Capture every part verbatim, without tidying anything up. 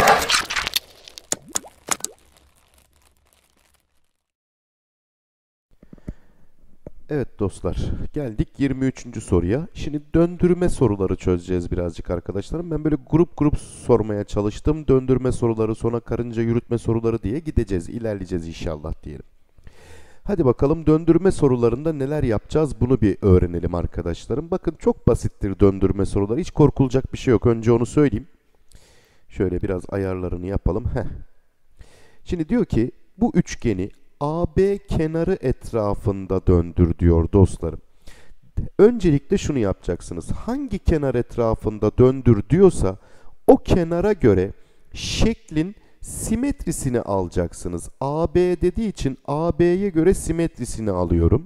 Evet dostlar, geldik yirmi üçüncü soruya. Şimdi döndürme soruları çözeceğiz birazcık arkadaşlarım. Ben böyle grup grup sormaya çalıştım. Döndürme soruları, sonra karınca yürütme soruları diye gideceğiz, ilerleyeceğiz inşallah diyelim. Hadi bakalım döndürme sorularında neler yapacağız bunu bir öğrenelim arkadaşlarım. Bakın çok basittir döndürme soruları. Hiç korkulacak bir şey yok. Önce onu söyleyeyim. Şöyle biraz ayarlarını yapalım. Heh. Şimdi diyor ki bu üçgeni A B kenarı etrafında döndür diyor dostlarım. Öncelikle şunu yapacaksınız. Hangi kenar etrafında döndür diyorsa o kenara göre şeklin simetrisini alacaksınız. A B dediği için A B'ye göre simetrisini alıyorum.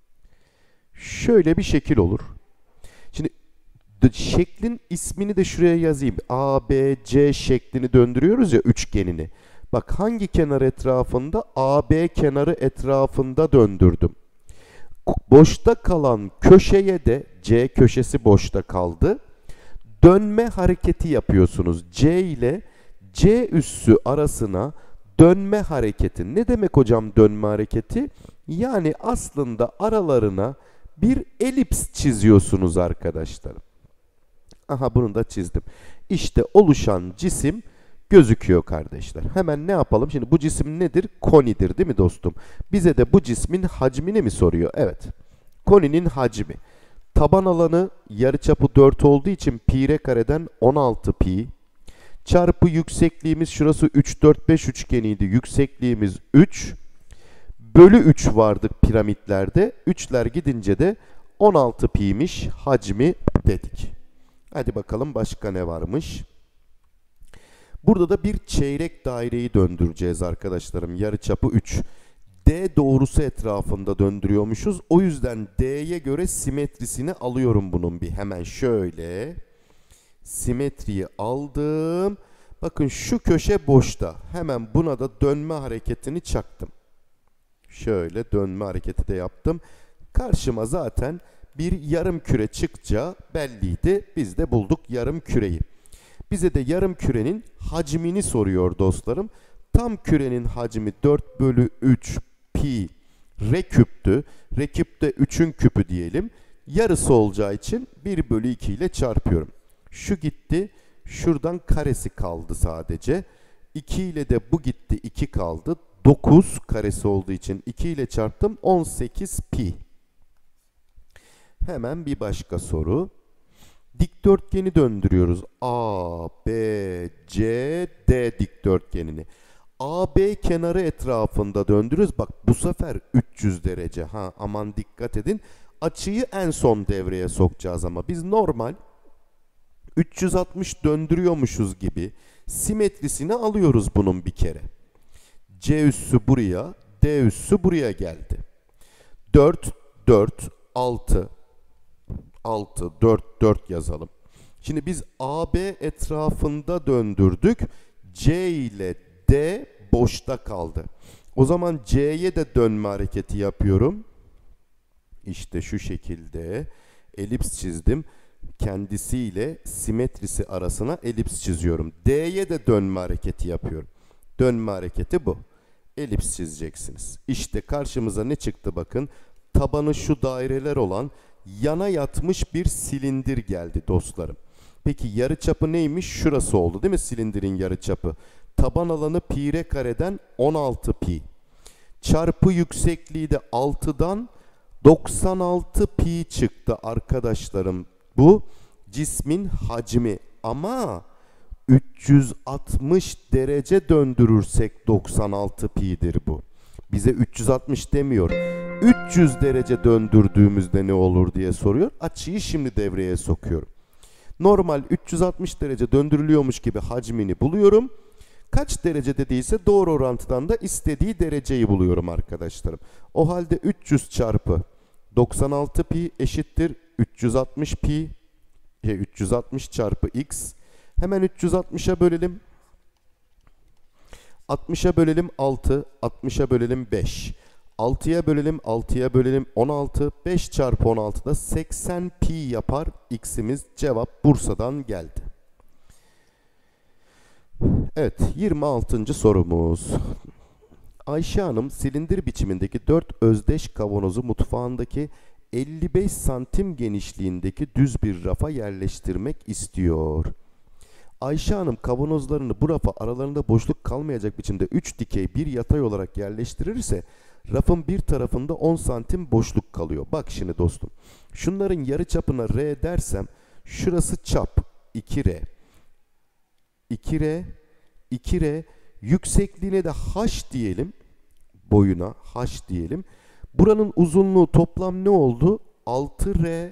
Şöyle bir şekil olur. Şimdi şeklin ismini de şuraya yazayım. A B C şeklini döndürüyoruz ya üçgenini. Bak hangi kenar etrafında? A B kenarı etrafında döndürdüm. Boşta kalan köşeye de C köşesi boşta kaldı. Dönme hareketi yapıyorsunuz. C ile C üssü arasına dönme hareketi. Ne demek hocam dönme hareketi? Yani aslında aralarına bir elips çiziyorsunuz arkadaşlarım. Aha bunu da çizdim. İşte oluşan cisim gözüküyor kardeşler. Hemen ne yapalım? Şimdi bu cisim nedir? Konidir değil mi dostum? Bize de bu cismin hacmini mi soruyor? Evet. Koninin hacmi. Taban alanı yarıçapı dört olduğu için pi r kareden on altı pi çarpı yüksekliğimiz şurası üç dört beş üçgeniydi. Yüksekliğimiz üç bölü üç vardı piramitlerde. üçler gidince de on altı pi'ymiş hacmi dedik. Hadi bakalım başka ne varmış? Burada da bir çeyrek daireyi döndüreceğiz arkadaşlarım. Yarıçapı üç. D doğrusu etrafında döndürüyormuşuz. O yüzden D'ye göre simetrisini alıyorum bunun bir. Hemen şöyle. Simetriyi aldım. Bakın şu köşe boşta. Hemen buna da dönme hareketini çaktım. Şöyle dönme hareketi de yaptım. Karşıma zaten bir yarım küre çıkacağı belliydi. Biz de bulduk yarım küreyi. Bize de yarım kürenin hacmini soruyor dostlarım. Tam kürenin hacmi dört bölü üç pi r küptü. R küp de üçün küpü diyelim. Yarısı olacağı için bir bölü iki ile çarpıyorum. Şu gitti. Şuradan karesi kaldı sadece. iki ile de bu gitti. iki kaldı. dokuz karesi olduğu için iki ile çarptım. on sekiz pi. Hemen bir başka soru. Dikdörtgeni döndürüyoruz. A, B, C, D dikdörtgenini. A B kenarı etrafında döndürüyoruz. Bak bu sefer üç yüz derece. Ha aman dikkat edin. Açıyı en son devreye sokacağız ama biz normal üç yüz altmış döndürüyormuşuz gibi simetrisini alıyoruz bunun bir kere. C üssü buraya, D üssü buraya geldi. dört, dört, altı, altı, dört, dört yazalım. Şimdi biz A B etrafında döndürdük. C ile D boşta kaldı. O zaman C'ye de dönme hareketi yapıyorum. İşte şu şekilde elips çizdim. Kendisiyle simetrisi arasına elips çiziyorum. D'ye de dönme hareketi yapıyorum. Dönme hareketi bu. Elips çizeceksiniz. İşte karşımıza ne çıktı bakın. Tabanı şu daireler olan yana yatmış bir silindir geldi dostlarım. Peki yarıçapı neymiş? Şurası oldu değil mi silindirin yarıçapı? Taban alanı pi r kareden on altı pi. Çarpı yüksekliği de altıdan doksan altı pi çıktı arkadaşlarım. Bu cismin hacmi ama üç yüz altmış derece döndürürsek doksan altı pi'dir bu. Bize üç yüz altmış demiyor. üç yüz derece döndürdüğümüzde ne olur diye soruyor. Açıyı şimdi devreye sokuyorum. Normal üç yüz altmış derece döndürülüyormuş gibi hacmini buluyorum. Kaç derece dediyse doğru orantıdan da istediği dereceyi buluyorum arkadaşlarım. O halde üç yüz çarpı doksan altı pi eşittir üç yüz altmış pi. üç yüz altmış çarpı x. Hemen üç yüz altmışa bölelim. altmışa bölelim altı. altmışa bölelim beş. altıya bölelim altıya bölelim on altı. beş çarpı on altı da seksen pi yapar. X'imiz cevap Bursa'dan geldi. Evet, yirmi altıncı sorumuz. Ayşe Hanım silindir biçimindeki dört özdeş kavanozu mutfağındaki elli beş santim genişliğindeki düz bir rafa yerleştirmek istiyor. Ayşe Hanım kavanozlarını bu rafa aralarında boşluk kalmayacak biçimde üç dikey bir yatay olarak yerleştirirse rafın bir tarafında on santim boşluk kalıyor. Bak şimdi dostum. Şunların yarıçapına R dersem şurası çap iki R. iki R, iki R, yüksekliğine de H diyelim. Boyuna H diyelim. Buranın uzunluğu toplam ne oldu? altı R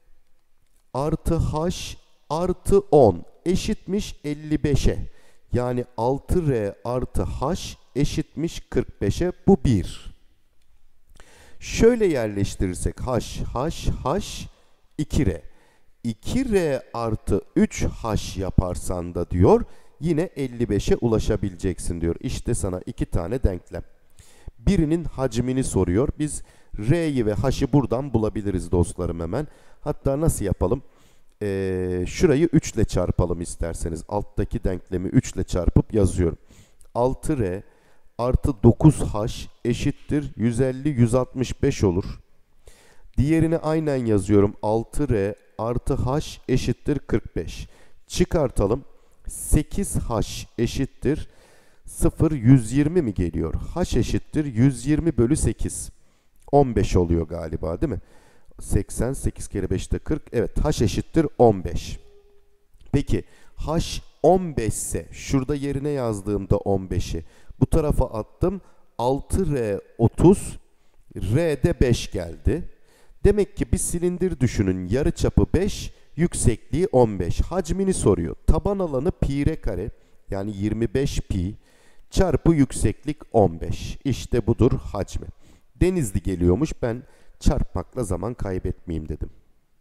artı H artı on eşitmiş elli beşe. Yani altı R artı H eşitmiş kırk beşe. Bu bir. Şöyle yerleştirirsek H, H, H, iki R. iki R artı üç H yaparsan da diyor yine elli beşe ulaşabileceksin diyor. İşte sana iki tane denklem. Birinin hacmini soruyor. Biz R'yi ve H'ı buradan bulabiliriz dostlarım hemen. Hatta nasıl yapalım? Ee, şurayı üç ile çarpalım isterseniz. Alttaki denklemi üç ile çarpıp yazıyorum. altı R artı dokuz H eşittir yüz elli yüz altmış beş olur. Diğerini aynen yazıyorum. altı R artı H eşittir kırk beş. Çıkartalım. sekiz H eşittir sıfır yüz yirmi mi geliyor? H eşittir yüz yirmi bölü sekiz. on beş oluyor galiba değil mi? seksen, sekiz kere beşte kırk. Evet, H eşittir on beş. Peki H on beş ise şurada yerine yazdığımda on beşi bu tarafa attım. altı R otuz, R de beş geldi. Demek ki bir silindir düşünün. Yarıçapı beş, yüksekliği on beş. Hacmini soruyor. Taban alanı pi r kare yani yirmi beş pi çarpı yükseklik on beş. İşte budur hacmi. Denizli geliyormuş. Ben çarpmakla zaman kaybetmeyeyim dedim.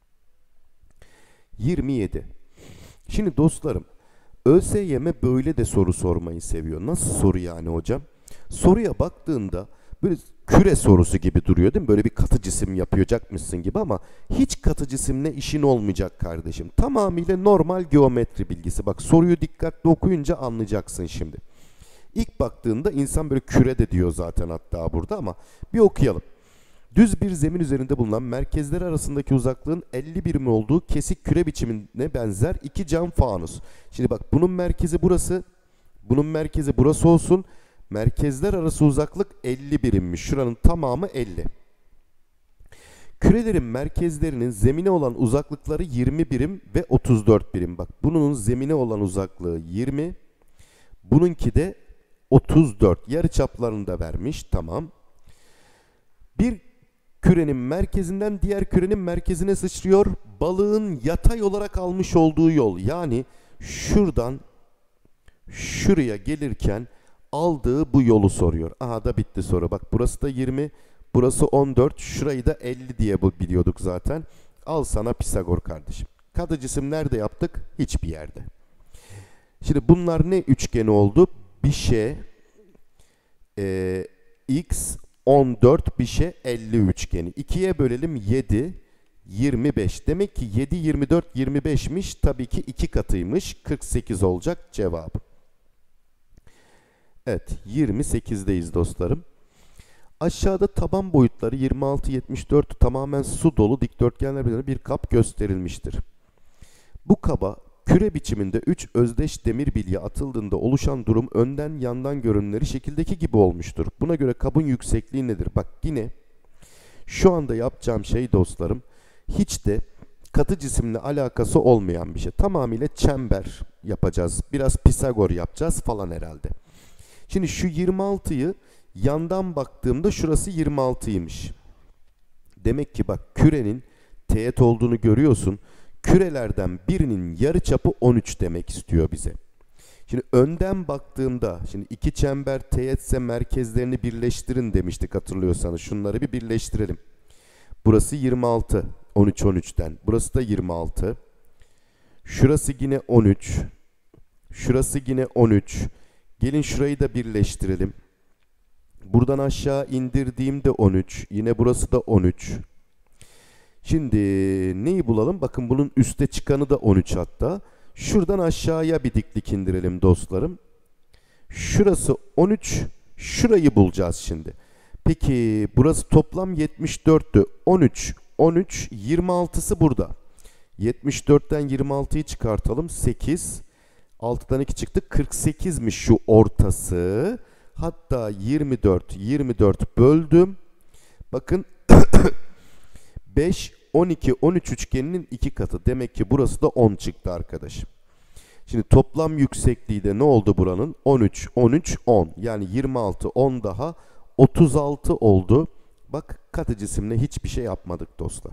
yirmi yedi. Şimdi dostlarım, ÖSYM böyle de soru sormayı seviyor. Nasıl soru yani hocam? Soruya baktığında böyle küre sorusu gibi duruyor değil mi? Böyle bir katı cisim yapacakmışsın gibi ama hiç katı cisimle işin olmayacak kardeşim. Tamamıyla normal geometri bilgisi. Bak soruyu dikkatli okuyunca anlayacaksın şimdi. İlk baktığında insan böyle küre de diyor zaten hatta burada ama bir okuyalım. Düz bir zemin üzerinde bulunan merkezler arasındaki uzaklığın elli birim olduğu kesik küre biçimine benzer iki cam fanus. Şimdi bak bunun merkezi burası, bunun merkezi burası olsun. Merkezler arası uzaklık elli birimmiş. Şuranın tamamı elli. Kürelerin merkezlerinin zemine olan uzaklıkları yirmi birim ve otuz dört birim. Bak bunun zemine olan uzaklığı yirmi. Bununki de otuz dört. Yarıçaplarını da vermiş. Tamam. Bir kürenin merkezinden diğer kürenin merkezine sıçrıyor. Balığın yatay olarak almış olduğu yol. Yani şuradan şuraya gelirken aldığı bu yolu soruyor. Aha da bitti soru. Bak burası da yirmi, burası on dört, şurayı da elli diye biliyorduk zaten. Al sana Pisagor kardeşim. Katı cisim nerede yaptık? Hiçbir yerde. Şimdi bunlar ne üçgeni oldu? Bir şey e, x on dört, bir şey elli üçgeni. ikiye bölelim yedi, yirmi beş. Demek ki yedi, yirmi dört, yirmi beşmiş. Tabii ki iki katıymış. kırk sekiz olacak cevabı. Evet, yirmi sekizdeyiz dostlarım. Aşağıda taban boyutları yirmi altı yetmiş dört tamamen su dolu dikdörtgenler üzerinde bir kap gösterilmiştir. Bu kaba küre biçiminde üç özdeş demir bilye atıldığında oluşan durum önden yandan görünümleri şekildeki gibi olmuştur. Buna göre kabın yüksekliği nedir? Bak yine şu anda yapacağım şey dostlarım hiç de katı cisimle alakası olmayan bir şey. Tamamıyla çember yapacağız. Biraz Pisagor yapacağız falan herhalde. Şimdi şu yirmi altıyı yandan baktığımda şurası yirmi altıymış. Demek ki bak kürenin teğet olduğunu görüyorsun. Kürelerden birinin yarıçapı on üç demek istiyor bize. Şimdi önden baktığımda şimdi iki çember teğetse merkezlerini birleştirin demiştik hatırlıyorsanız. Şunları bir birleştirelim. Burası yirmi altı. on üç on üçten. Burası da yirmi altı. Şurası yine on üç. Şurası yine on üç. Gelin şurayı da birleştirelim. Buradan aşağı indirdiğimde on üç. Yine burası da on üç. Şimdi neyi bulalım? Bakın bunun üste çıkanı da on üç hatta. Şuradan aşağıya bir diklik indirelim dostlarım. Şurası on üç. Şurayı bulacağız şimdi. Peki burası toplam yetmiş dörttü. on üç, on üç, yirmi altısı burada. yetmiş dörtten yirmi altıyı çıkartalım. sekiz. altıdan iki çıktı. kırk sekizmiş şu ortası. Hatta yirmi dört, yirmi dört böldüm. Bakın beş, on iki, on üç üçgeninin iki katı. Demek ki burası da on çıktı arkadaşım. Şimdi toplam yüksekliği de ne oldu buranın? on üç, on üç, on. Yani yirmi altı, on daha otuz altı oldu. Bak katı cisimle hiçbir şey yapmadık dostlar.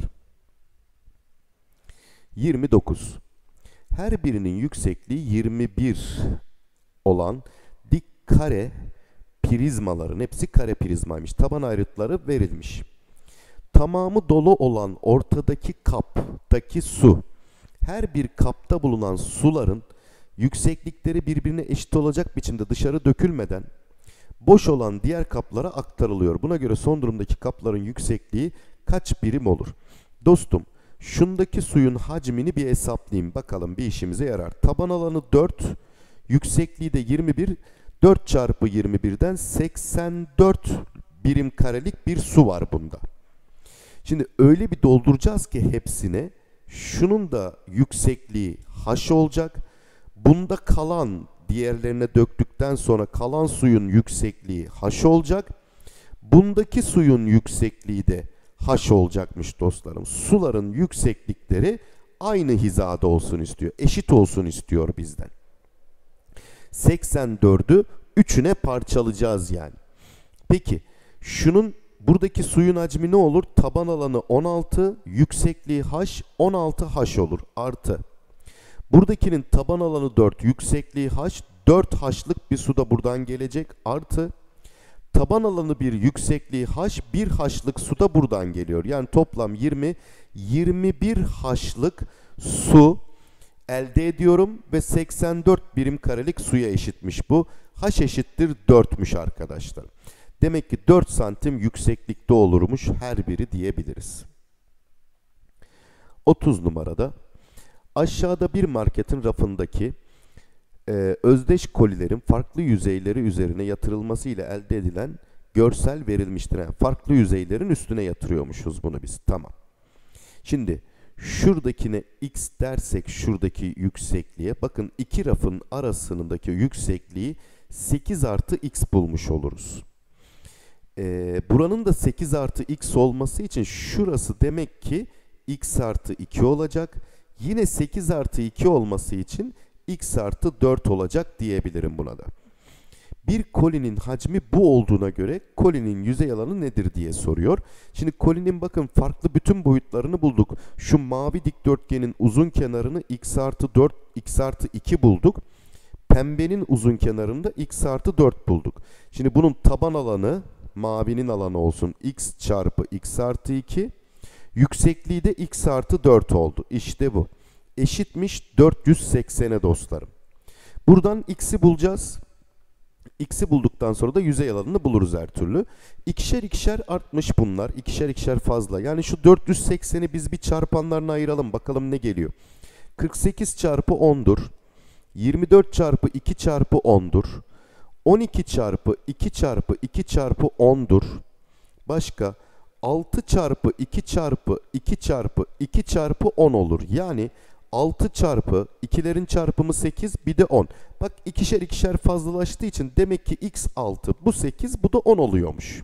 yirmi dokuz. Her birinin yüksekliği yirmi bir olan dik kare prizmaların hepsi kare prizmaymış. Taban ayrıtları verilmiş. Tamamı dolu olan ortadaki kaptaki su. Her bir kapta bulunan suların yükseklikleri birbirine eşit olacak biçimde dışarı dökülmeden boş olan diğer kaplara aktarılıyor. Buna göre son durumdaki kapların yüksekliği kaç birim olur? Dostum, şundaki suyun hacmini bir hesaplayayım. Bakalım bir işimize yarar. Taban alanı dört, yüksekliği de yirmi bir. dört çarpı yirmi birden seksen dört birim karelik bir su var bunda. Şimdi öyle bir dolduracağız ki hepsine. Şunun da yüksekliği h olacak. Bunda kalan, diğerlerine döktükten sonra kalan suyun yüksekliği h olacak. Bundaki suyun yüksekliği de h olacakmış dostlarım. Suların yükseklikleri aynı hizada olsun istiyor. Eşit olsun istiyor bizden. seksen dördü üçüne parçalayacağız yani. Peki şunun buradaki suyun hacmi ne olur? Taban alanı on altı, yüksekliği h, on altı h olur. Artı. Buradakinin taban alanı dört, yüksekliği h, dört h'lık bir su da buradan gelecek. Artı. Taban alanı bir, yüksekliği h, bir h'lık su da buradan geliyor. Yani toplam yirmi, yirmi bir h'lık su elde ediyorum ve seksen dört birim karelik suya eşitmiş bu. H eşittir dörtmüş arkadaşlar. Demek ki dört santim yükseklikte olurmuş her biri diyebiliriz. otuz numarada aşağıda bir marketin rafındaki e, özdeş kolilerin farklı yüzeyleri üzerine yatırılması ile elde edilen görsel verilmiştir. Yani farklı yüzeylerin üstüne yatırıyormuşuz bunu biz. Tamam. Şimdi şuradakine x dersek şuradaki yüksekliğe, bakın iki rafın arasındaki yüksekliği sekiz artı x bulmuş oluruz. Ee, buranın da sekiz artı x olması için şurası demek ki x artı iki olacak. Yine sekiz artı iki olması için x artı dört olacak diyebilirim buna da. Bir kolinin hacmi bu olduğuna göre kolinin yüzey alanı nedir diye soruyor. Şimdi kolinin bakın farklı bütün boyutlarını bulduk. Şu mavi dikdörtgenin uzun kenarını x artı dört, x artı iki bulduk. Pembenin uzun kenarında x artı dört bulduk. Şimdi bunun taban alanı, mavinin alanı olsun x çarpı x artı iki. Yüksekliği de x artı dört oldu. İşte bu. Eşitmiş dört yüz seksene dostlarım. Buradan x'i bulacağız. X'i bulduktan sonra da yüzey alanını buluruz her türlü. İkişer ikişer artmış bunlar. İkişer ikişer fazla. Yani şu dört yüz sekseni biz bir çarpanlarına ayıralım. Bakalım ne geliyor. kırk sekiz çarpı on'dur. yirmi dört çarpı iki çarpı on'dur. on iki çarpı iki çarpı iki çarpı on'dur. Başka altı çarpı iki çarpı iki çarpı iki çarpı on olur. Yani altı çarpı ikilerin çarpımı sekiz, bir de on. Bak ikişer ikişer fazlalaştığı için demek ki x altı, bu sekiz, bu da on oluyormuş.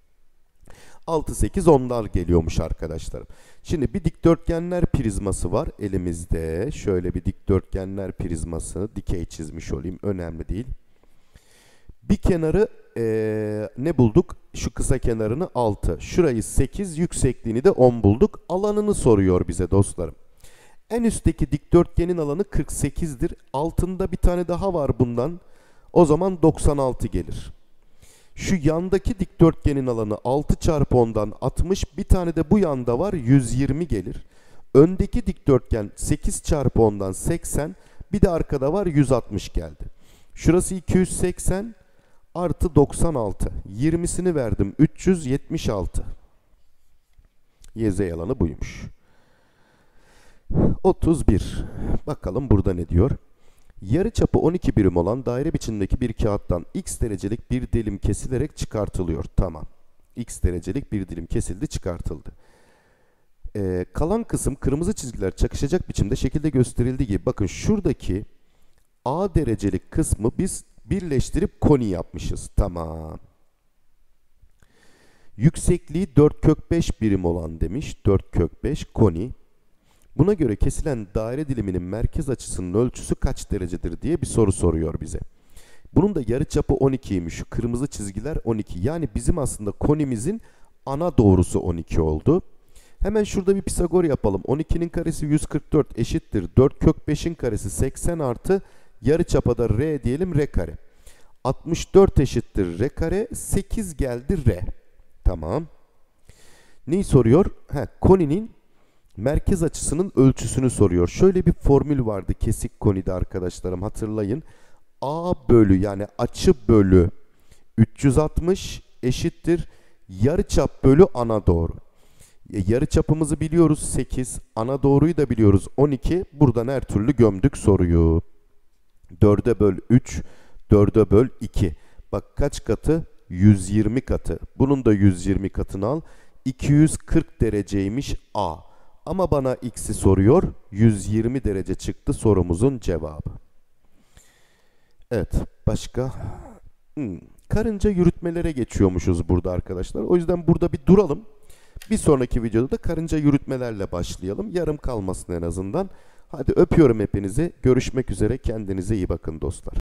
altı, sekiz, onlar geliyormuş arkadaşlarım. Şimdi bir dikdörtgenler prizması var elimizde. Şöyle bir dikdörtgenler prizması, dikey çizmiş olayım, önemli değil. Bir kenarı ee, ne bulduk? Şu kısa kenarını altı. Şurayı sekiz, yüksekliğini de on bulduk. Alanını soruyor bize dostlarım. En üstteki dikdörtgenin alanı kırk sekiz'dir. Altında bir tane daha var bundan. O zaman doksan altı gelir. Şu yandaki dikdörtgenin alanı altı çarpı on'dan altmış. Bir tane de bu yanda var, yüz yirmi gelir. Öndeki dikdörtgen sekiz çarpı on'dan seksen. Bir de arkada var, yüz altmış geldi. Şurası iki yüz seksen artı doksan altı. yirmisini verdim, üç yüz yetmiş altı. Yüzey alanı buymuş. otuz bir. Bakalım burada ne diyor? Yarıçapı on iki birim olan daire biçimindeki bir kağıttan x derecelik bir dilim kesilerek çıkartılıyor. Tamam. X derecelik bir dilim kesildi, çıkartıldı. Ee, kalan kısım kırmızı çizgiler çakışacak biçimde şekilde gösterildiği gibi. Bakın şuradaki A derecelik kısmı biz birleştirip koni yapmışız. Tamam. Yüksekliği dört kök beş birim olan demiş. dört kök beş koni. Buna göre kesilen daire diliminin merkez açısının ölçüsü kaç derecedir diye bir soru soruyor bize. Bunun da yarıçapı on ikiymiş. Şu kırmızı çizgiler on iki. Yani bizim aslında konimizin ana doğrusu on iki oldu. Hemen şurada bir Pisagor yapalım. on ikinin karesi yüz kırk dört eşittir. dört kök beşin karesi seksen artı yarıçapa da r diyelim, r kare. altmış dört eşittir r kare. sekiz geldi r. Tamam. Neyi soruyor? He, koninin merkez açısının ölçüsünü soruyor. Şöyle bir formül vardı kesik konide arkadaşlarım, hatırlayın. A bölü, yani açı bölü üç yüz altmış eşittir yarıçap bölü ana doğru. Yarıçapımızı biliyoruz sekiz, ana doğruyu da biliyoruz on iki. Buradan her türlü gömdük soruyu. dörde böl üç, dörde böl iki. Bak kaç katı? yüz yirmi katı. Bunun da yüz yirmi katını al. iki yüz kırk dereceymiş A. Ama bana x'i soruyor. yüz yirmi derece çıktı sorumuzun cevabı. Evet, başka? Hmm. Karınca yürütmelere geçiyormuşuz burada arkadaşlar. O yüzden burada bir duralım. Bir sonraki videoda da karınca yürütmelerle başlayalım. Yarım kalmasın en azından. Hadi öpüyorum hepinizi. Görüşmek üzere. Kendinize iyi bakın dostlar.